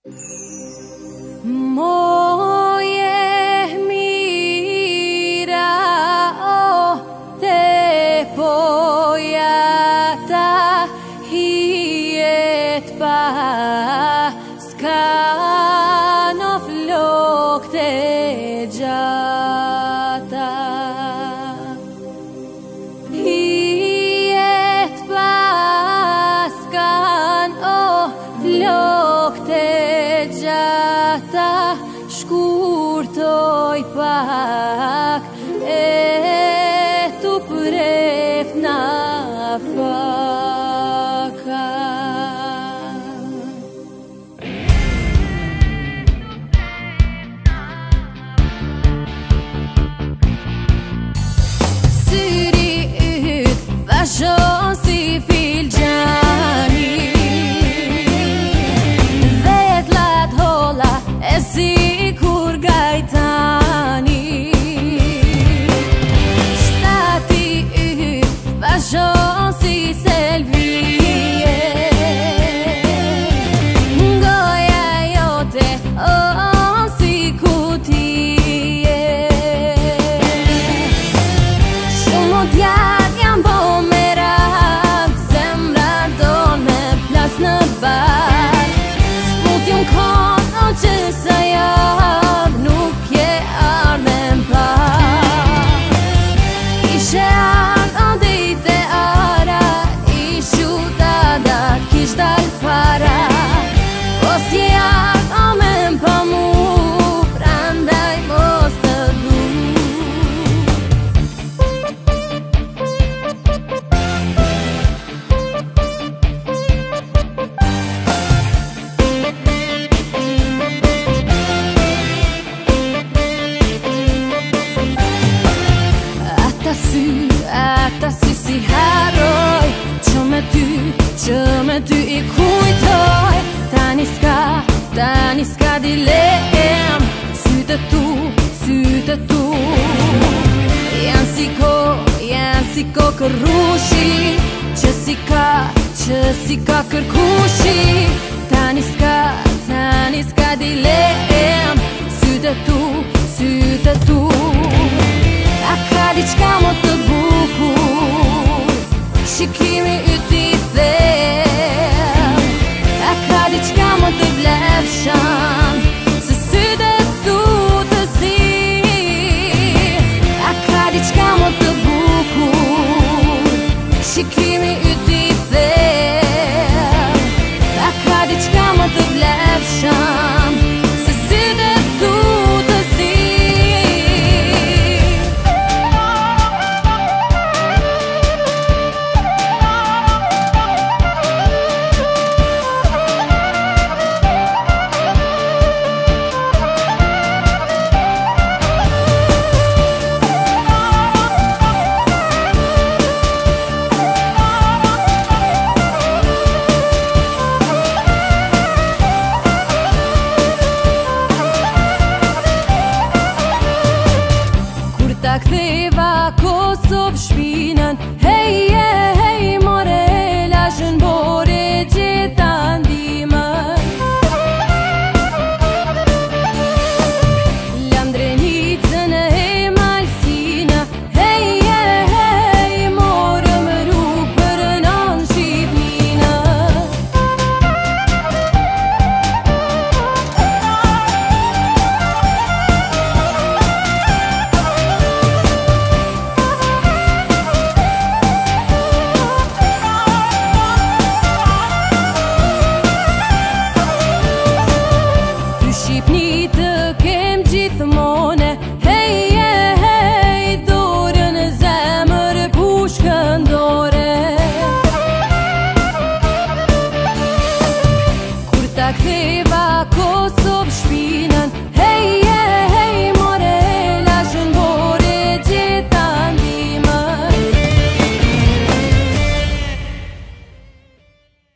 Moje mira te pojata hiet pa skano flok te gjata hiet pa skano flok te gjata shkurtoj pak e tu pref na faka syri yt vazhdon si filxhani si kur gajtani shtati yt vazhdon si selvije goja jote si kutije shumë djat jam bo me rak zemra do me plas në bar s'put jom kono që sa javë nuk je armen pa ishe ardhë dite ara ishu tada kish dal para os je ardhë armen pa mu prandaj mos të du Ata sy si harroj që me ty i kujtoj tani s'ka dilem sytë tu janë si ko kërrushi që si ka kërkushi tani s'ka dilem sytë tu a ka diçka më të bukur shikimi yt i the